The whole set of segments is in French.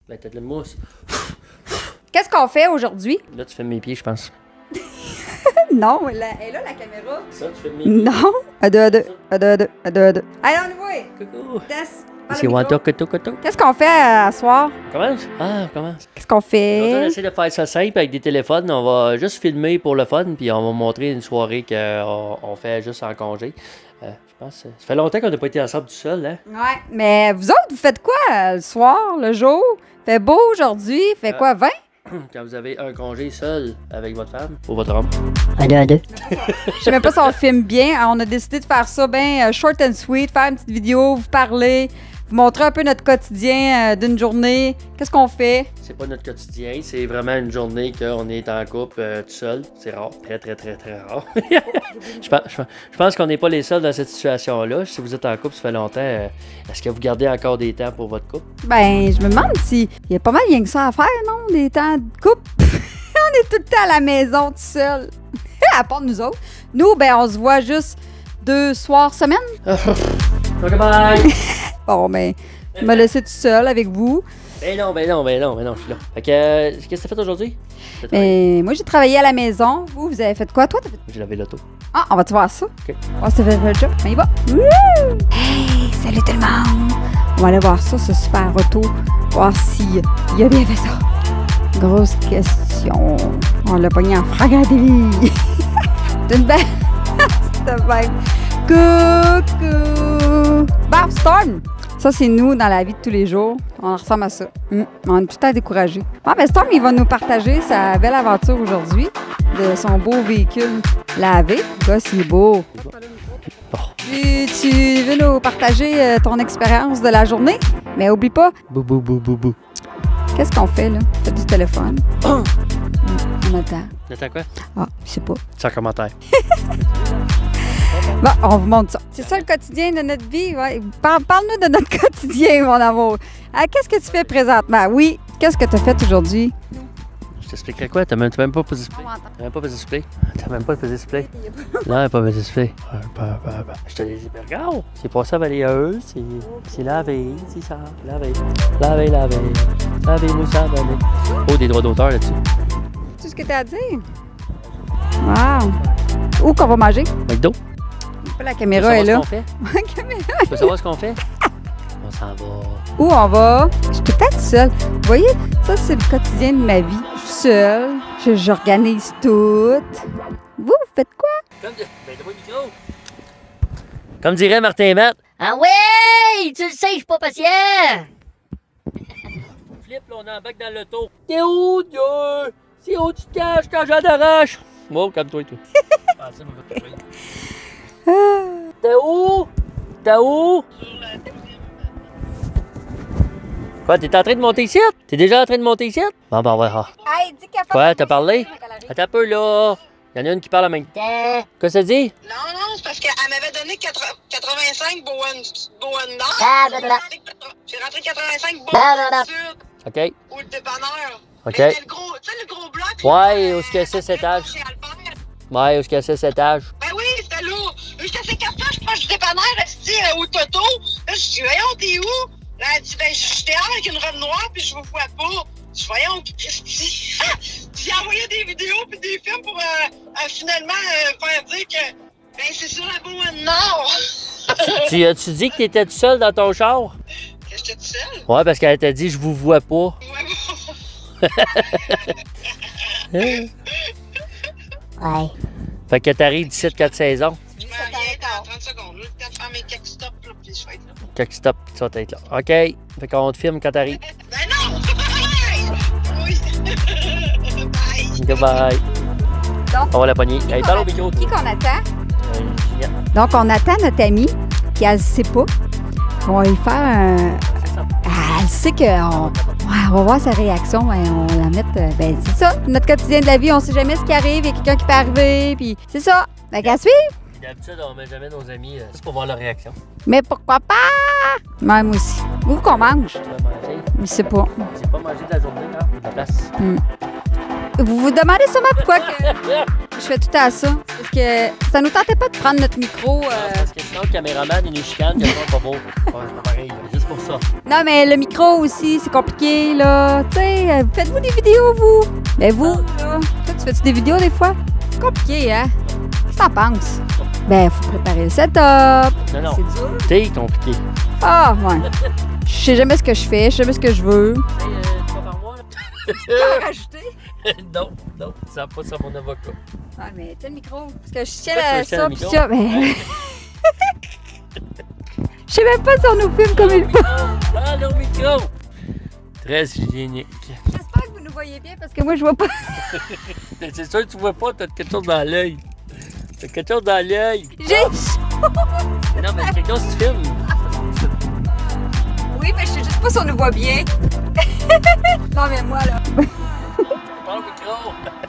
Ben, t'as de la mousse. Qu'est-ce qu'on fait aujourd'hui? Là, tu fais mes pieds, je pense. Non, elle est là, la caméra. Ça, tu fais mes pieds. Non. À deux. Allez, on y va. Coucou. Tess, parle C'est au micro. Wanto. Qu'est-ce qu'on fait à soir? Commence? Ah, commence. Qu'est-ce qu'on Aujourd'hui, on fait? essaie de faire ça simple avec des téléphones. On va juste filmer pour le fun, puis on va montrer une soirée qu'on fait juste en congé. Je pense ça fait longtemps qu'on n'a pas été ensemble tout seul, hein? Ouais, mais vous autres, vous faites quoi le soir, le jour? Fait beau aujourd'hui, fait quoi, 20? Quand vous avez un congé seul avec votre femme ou votre homme. À deux. Je sais même pas si on filme bien. On a décidé de faire ça bien short and sweet, faire une petite vidéo, vous parler, vous montrer un peu notre quotidien d'une journée. Qu'est-ce qu'on fait? C'est pas notre quotidien, c'est vraiment une journée qu'on est en couple tout seul. C'est rare, très rare. je pense qu'on n'est pas les seuls dans cette situation-là. Si vous êtes en couple, ça fait longtemps. Est-ce que vous gardez encore des temps pour votre couple? Ben, je me demande s'il y a pas mal rien que ça à faire, non? Des temps de couple. On est tout le temps à la maison, tout seul. À part nous autres. Nous, ben, on se voit juste 2 soirs semaine. Ok, bye! Bon, ben, je me laisser tout seul avec vous. Ben non, je suis là. Fait que, qu'est-ce que t'as fait aujourd'hui? Ben, moi, j'ai travaillé à la maison. Vous avez fait quoi? Toi, t'as fait... J'ai lavé l'auto. Ah, on va-tu voir ça? OK. On s'est fait le job. On y va. Wouh! Hey, salut tout le monde! On va aller voir ça, ce super auto. Voir s'il a bien fait ça. Grosse question. On l'a pogné en fragant des vies. C'est une belle... C'était bien. Coucou! Bob Storm! Ça, c'est nous dans la vie de tous les jours. On ressemble à ça. On est tout à découragé. Ah, mais Storm, il va nous partager sa belle aventure aujourd'hui de son beau véhicule lavé. Le gars, c'est beau. Tu veux nous partager ton expérience de la journée? Mais oublie pas, Bou. qu'est-ce qu'on fait, là? T'as du téléphone. On attend. T'attends quoi? Ah, je sais pas. Sans commentaire. Bon, on vous montre ça. C'est ça le quotidien de notre vie. Ouais. Parle-nous de notre quotidien, mon amour. Qu'est-ce que tu fais présentement? Oui, qu'est-ce que tu as fait aujourd'hui? Je t'expliquerai quoi? T'as même pas posé display. T'as même pas posé display. T'as même pas posé display. Non, pas posé display. Je te dis, regarde, c'est pas ça balayeuse, c'est lavé, c'est ça. Lavé. Lavez-nous ça, bonnet. Oh, des droits d'auteur là-dessus. C'est ce que tu as à dire? Wow! Où qu'on va manger? McDo? La caméra est là. La caméra. Tu peux savoir ce qu'on fait? On s'en va. Où on va? Je suis peut-être seule. Vous voyez, ça, c'est le quotidien de ma vie. Je suis seule. J'organise tout. Vous faites quoi? Comme dirait Martin et Matt. Ah ouais! Tu le sais, je suis pas patient! Flip, là, on embarque dans l'auto. T'es où, Dieu? C'est où tu te caches quand j'en arrache? Wow, calme-toi, toi. T'es où? T'es où? Quoi, t'es en train de monter ici? T'es déjà en train de monter ici? Bon, ben, on va voir. Hey, dis qu'elle Quoi, t'as parlé? Attends un peu, là. Il y en a une qui parle en même temps. Qu'est-ce que ça dit? Non, c'est parce qu'elle m'avait donné 85 Bowen Nord. J'ai rentré 85 Bowen Sud. OK. Ou le dépanneur. OK. Mais le gros, tu sais, le gros bloc. Ouais, où est-ce que c'est cet âge? Chez Albert. Ouais, où est-ce que c'est cet âge? Ben oui, c'était là. J'étais assez capable, je pense, du dépanneur, elle se dit au Toto. Là, je dis, voyons, t'es où? Là, elle dit, ben, j'étais avec une robe noire, puis je vous vois pas. Je dis, voyons, Christy. J'ai envoyé des vidéos puis des films pour finalement faire dire que, ben, c'est sur la Bowen Nord. Tu as-tu dit que t'étais tout seul dans ton char? Que j'étais tout seul? Ouais, parce qu'elle t'a dit, je vous vois pas. Ouais, Ouais. Fait que t'arrives d'ici 4 saisons. je m'en viens dans 30 secondes. Là, peut-être faire mes quelques stops, là, puis je vais être là. Quelques stops, tu vas être là. OK. Fait qu'on te filme quand t'arrives. Ben non! Oui! Bye! Goodbye. Donc, On va la pogner. Hey, parle au micro. Qui qu'on attend? Ginette. Donc, on attend notre amie qui, elle ne sait pas. On va lui faire un... Elle sait qu'on on va voir sa réaction. On va la mettre... Ben, c'est ça. Notre quotidien de la vie, on sait jamais ce qui arrive. Il y a quelqu'un qui peut arriver. Puis c'est ça. Fait qu'à suivre. D'habitude, on met jamais nos amis juste pour voir leur réaction. Mais pourquoi pas? Ouais, moi aussi. Où qu'on mange? Tu vas manger. Je sais pas. J'ai pas mangé de la journée, là. De la place. Vous vous demandez sûrement pourquoi que je fais tout à ça. Parce que ça nous tentait pas de prendre notre micro. Parce que sinon, le caméraman, il nous chicane, que c'est pas beau. Ouais, c'est pas pareil. Juste pour ça. ça. Non, mais le micro aussi, c'est compliqué, là. Tu sais, faites-vous des vidéos, vous? Mais vous, là, toi, tu fais-tu des vidéos des fois? C'est compliqué, hein? Qu'est-ce que t'en penses? Ben, faut préparer le setup. Non, non. C'est dur. C'est compliqué. Ah, ouais. Je sais jamais ce que je fais, je sais jamais ce que je veux. Tu vas par mois, là? Tu peux rajouter? Non, non, ça va pas sur mon avocat. Ah, mais t'as le micro. Parce que je tiens Pourquoi tu veux ça, le pis micro? ça, mais... Je sais même pas si on nous filme comme il faut. Ah, le micro! Très hygiénique. J'espère que vous nous voyez bien, parce que moi, je vois pas. C'est sûr que tu vois pas, t'as quelque chose dans l'œil. T'as quelque chose dans l'œil. J'ai... Non, mais quelqu'un se filme. Oui, mais je sais juste pas si on nous voit bien. Non, mais moi, là... Prends le micro.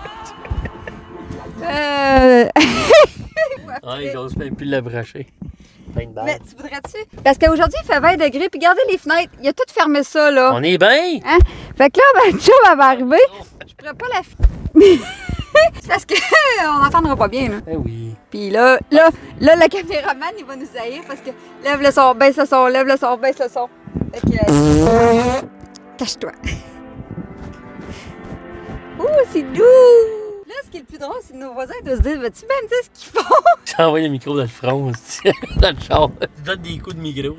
Ah, ils osent même plus le bracher. Mais tu voudrais-tu? Parce qu'aujourd'hui, il fait 20 degrés, puis regardez les fenêtres. Il a tout fermé ça, là. On est bien. Hein? Fait que là, ma chum, elle va arriver. Je pourrais pas la... C'est parce qu'on n'entendra pas bien, là. Eh oui. Puis là, le caméraman, il va nous haïr parce que lève le son, baisse le son, lève le son, baisse le son. Fait que... Cache-toi. Ouh, c'est doux! Là, ce qui est le plus drôle, c'est que nos voisins doivent se dire, vas-tu même dire ce qu'ils font? J'ai envoyé le micro dans le front, aussi, dans le char. Tu donnes des coups de micro.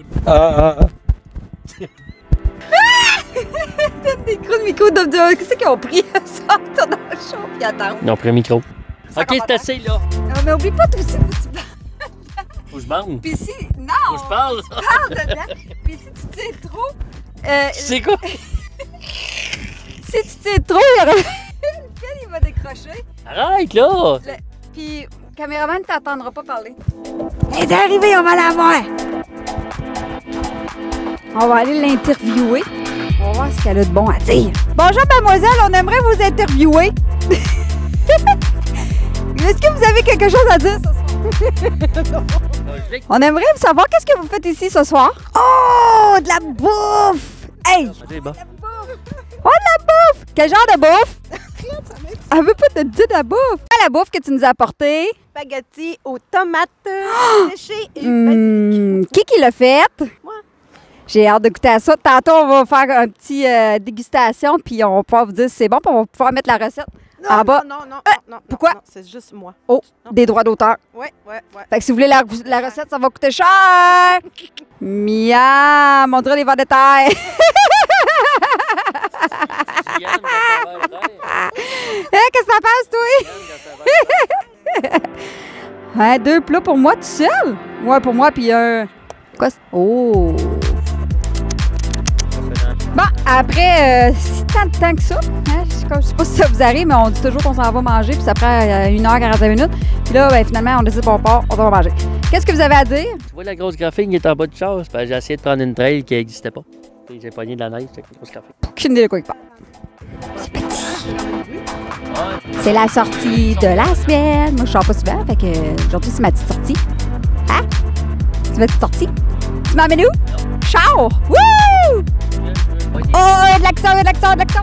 Donne des coups de micro de... Qu'est-ce qu'ils ont pris? Sortir dans le champ puis attendre. Ils ont pris un micro. Ça Ok, commentaire. c'est assez, là. Mais oublie pas tout aussi, faut que tu parles. Faut que je bande. Puis si... Non! Faut que je parle. Parle dedans. Puis si tu tires trop... Tu sais quoi? Si tu tires trop, il y aura... le fil, il va décrocher. Arrête, là. Puis, le caméraman, t'entendra pas parler. Elle est arrivée, on va la voir. On va aller l'interviewer. On va voir ce qu'elle a de bon à dire. Bonjour, mademoiselle, on aimerait vous interviewer. Est-ce que vous avez quelque chose à dire ce soir? On aimerait savoir qu'est-ce que vous faites ici ce soir. Oh, de la bouffe! Hey! C'est bon. Oh, de la bouffe! Quel genre de bouffe? Elle veut pas te dire de la bouffe. Quelle est la bouffe que tu nous as apportée? Spaghetti aux tomates séchées et basiques. Qui l'a faite? Moi. J'ai hâte de goûter à ça. Tantôt, on va faire un petit dégustation, puis on va pouvoir vous dire si c'est bon, puis on va pouvoir mettre la recette Non, en bas. non, pourquoi? non, c'est juste moi. Oh, Non. des droits d'auteur. Ouais. Fait que si vous voulez la recette, ça va coûter cher. Miam, on dirait les vers de terre. Qu'est-ce que t'en penses, toi? Hein, 2 plats pour moi tout seul? Ouais, pour moi, puis un... Quoi? Oh! Bon, après, si tant de temps que ça, hein, je sais pas si ça vous arrive, mais on dit toujours qu'on s'en va manger, puis ça prend 1h45 minutes. Puis là, ben, finalement, on décide qu'on part, on va manger. Qu'est-ce que vous avez à dire? Tu vois la grosse graphine qui est en bas du char? C'est parce que j'ai essayé de prendre une trail qui n'existait pas. Puis j'ai pogné de la neige avec la grosse graphine. Aucune idée de quoi il parle. C'est petit. C'est la sortie de la semaine. Moi, je sors pas souvent, fait que aujourd'hui, c'est ma petite sortie. Hein? C'est ma petite sortie? Tu m'emmènes où? Char! Wouh! Oh, de l'action!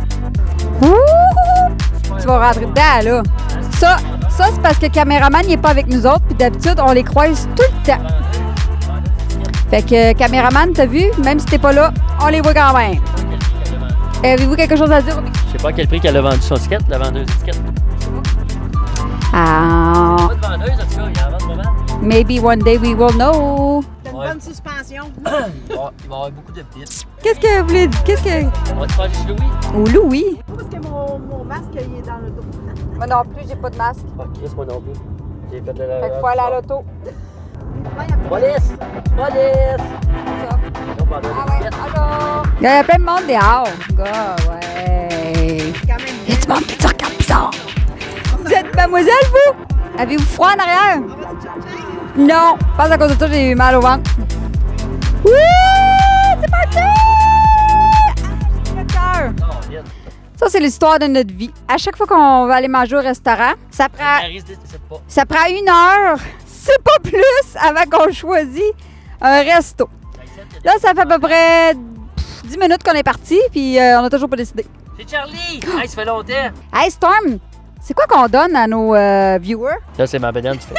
Ouh! Tu vas rentrer dedans, là. Ça c'est parce que le caméraman n'est pas avec nous autres, puis d'habitude, on les croise tout le temps. Fait que, caméraman, t'as vu? Même si t'es pas là, on les voit quand même. Avez-vous quelque chose à dire? Je sais pas à quel prix qu'elle a vendu son ticket, la vendeuse d'étiquette. Ah, Pas de vendeuse, en tout cas, il y en vend pas mal. maybe one day we will know. T'as une Ouais. bonne suspension. Il va y avoir beaucoup de bits. Qu'est-ce que vous voulez dire? Qu'est-ce que... On va te faire chez Louis. Oh, Louis! Parce que mon masque, il est dans le dos. Moi non plus, j'ai pas de masque. Ah, Chris, moi non plus. J'ai fait de Fait la... qu'il faut aller à l'auto. Police! Police! Ça. Non, pas de Ah ouais, allô? Il y a plein de monde dehors. Gars, ouais. Quand même. Il y a du monde qui te regarde bizarre. Vous êtes mademoiselle, vous? Avez-vous froid en arrière? On va se chercher. Non, pas à cause de ça, j'ai eu mal au ventre. Wouh! C'est parti! Ah, j'ai le cœur. Non, viens. Ça, c'est l'histoire de notre vie. À chaque fois qu'on va aller manger au restaurant, ça prend 1 heure, c'est pas plus, avant qu'on choisit un resto. Là, ça fait à peu près 10 minutes qu'on est parti, puis on n'a toujours pas décidé. C'est Charlie! Hey, ça fait longtemps! Hey, Storm, c'est quoi qu'on donne à nos viewers? Là, c'est ma bédaine, tu fais.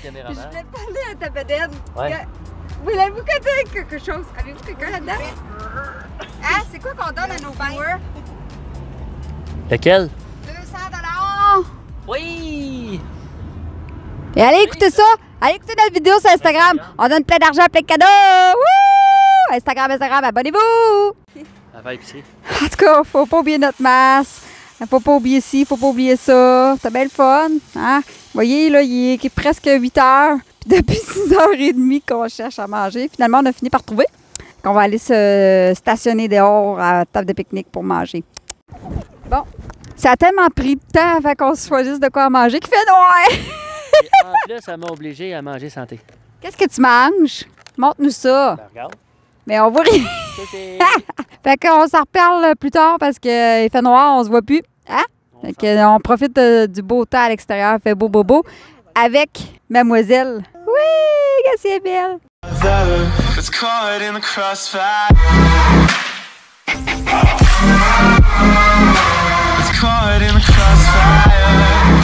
caméraman. Je voulais parler à ta bedaine. Ouais. Voulez-vous connaître quelque chose? Avez-vous quelqu'un là-dedans? Hein? C'est quoi qu'on donne à nos viewers? Lequel? 200 $! Oui! Et allez écouter ça! Allez écouter notre vidéo sur Instagram! On donne plein d'argent, plein de cadeaux! Wouh! Instagram, abonnez-vous! Elle va épicer. En tout cas, faut pas oublier notre masse. Faut pas oublier ci, faut pas oublier ça. C'était bien le fun. Hein? Vous voyez, là, il est presque 8 heures. Puis depuis 6h30 qu'on cherche à manger. Finalement, on a fini par trouver. On va aller se stationner dehors à la table de pique-nique pour manger. Bon, ça a tellement pris de temps avant qu'on se choisisse de quoi manger qu'il fait noir. Et en plus, ça m'a obligé à manger santé. Qu'est-ce que tu manges? Montre-nous ça. Ben, regarde. Mais on voit rien. Fait qu'on s'en reparle plus tard parce qu'il fait noir, on se voit plus. Hein? Fait qu'on profite du beau temps à l'extérieur, il fait beau, beau, beau. Avec mademoiselle. Oui, qu'est-ce qu'elle est belle. It's caught in the crossfire. It's caught in the crossfire.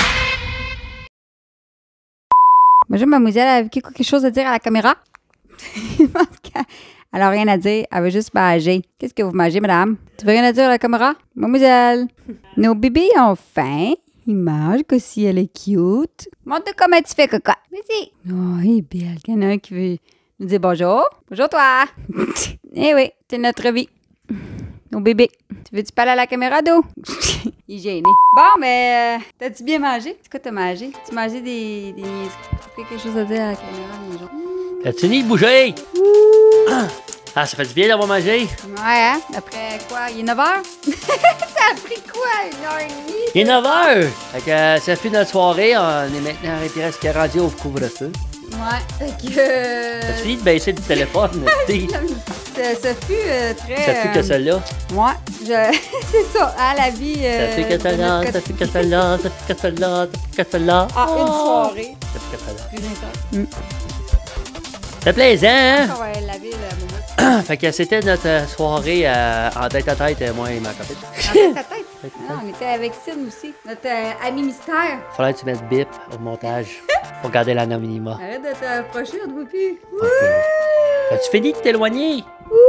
Bonjour, mademoiselle, avez-vous quelque chose à dire à la caméra? Je pense qu'elle n'a rien à dire, elle veut juste manger. Qu'est-ce que vous mangez, madame? Tu veux rien à dire à la caméra? Mademoiselle, nos bébés ont faim. Ils mangent aussi, elle est cute. Montre comment tu fais, coco. Vas-y. Oh, elle est belle. Il y en a un qui veut nous dire bonjour. Bonjour, toi. Eh oui, c'est notre vie. Nos bébés. Tu veux-tu parler à la caméra, d'eau? Il est gêné. Bon, mais t'as-tu bien mangé? C'est quoi t'as mangé? Tu mangeais des niaiseries? Tu as quelque chose à dire à la caméra, les gens? As-tu fini de bouger? Ah, ça fait du bien d'avoir mangé. Ouais, hein? Après quoi? Il est 9h? Ça a pris quoi? 1h30? Il est 9h. Fait que ça fait notre soirée. On est maintenant presque rendu au couvre-feu. Ouais, fait que... T'as fini de baisser le téléphone? ça fut très... Ça fait que celle-là. Ouais, c'est ça, hein, la vie... Ça fait que celle-là, ça fait que celle-là, ça fait que celle-là, ça fait que celle-là. Ah, une soirée. Ça fait que celle-là. Plus intense. C'est plaisant, hein? On va laver la momotte. Fait que c'était notre soirée en tête-à-tête, moi et ma copine. Avec ta tête. Non, on était avec Sid aussi, notre ami mystère. Fallait que tu mettes bip au montage pour garder l'anonymat. Arrête de t'approcher, on te voit plus. As-tu fini de t'éloigner?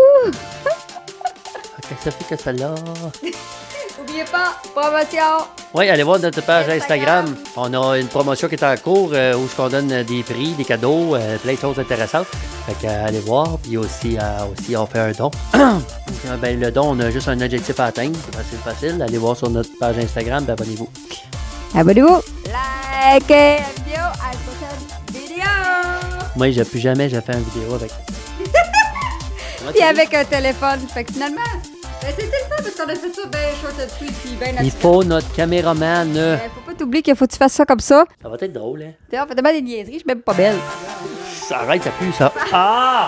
Ok, ça fait que celle-là. N'oubliez pas, promotion. Oui, allez voir notre page Instagram. On a une promotion qui est en cours où on donne des prix, des cadeaux, plein de choses intéressantes. Fait que allez voir. Puis aussi on fait un don. Ben, le don, on a juste un objectif à atteindre. C'est facile. Allez voir sur notre page Instagram. Ben, abonnez-vous. Abonnez-vous. Likez la vidéo. À la prochaine vidéo. Moi, j'ai plus jamais fait une vidéo avec. Puis avec un téléphone. Fait que finalement, ben, c'était le fun parce qu'on a fait ça bien short and sweet puis bien naturel. Il faut notre caméraman. Faut pas t'oublier qu'il faut que tu fasses ça comme ça. Ça va être drôle, hein? D'ailleurs, on fait tellement des niaiseries, je suis même pas belle. Ça arrête, ça pue, ça. Ah!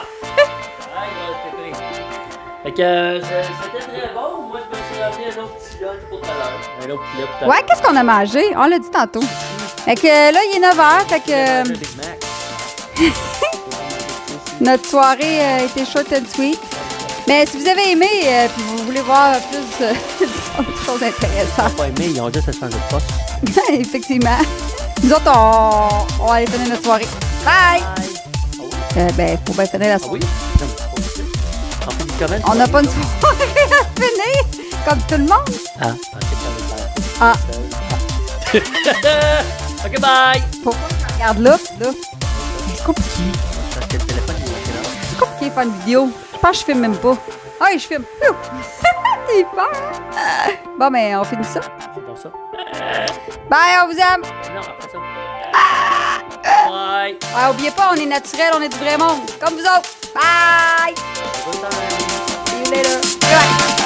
Fait que c'était très bon. Moi, je me suis ramené un autre petit lunch pour tout à l'heure. Un autre poulet pour tout à l'heure. Ouais, qu'est-ce qu'on a mangé? On l'a dit tantôt. Fait que là, il est 9h, fait que Un Big Mac. notre soirée a été short and sweet. Mais si vous avez aimé, puis vous voulez voir plus de choses intéressantes, Pas aimé, ils ont juste à changer de poste. effectivement, nous autres, on va aller finir notre soirée. Bye! Ben, faut bien finir la Ah soirée. oui? On fait du comment? On n'a pas une soirée à finir, comme tout le monde. Ah, ok, Ah. Ok, bye! Pourquoi tu regardes là? C'est compliqué. Parce que le téléphone, il est là. C'est compliqué de faire une vidéo. Je pense que je filme même pas. Ah oui, je filme. T'es peur. Bon, mais on finit ça. C'est dans ça. Bye, on vous aime. Non, après ça. Bye! Ouais, oubliez pas, on est naturel, on est du vrai monde. Comme vous autres. Bye. Good time. See you later. Bye.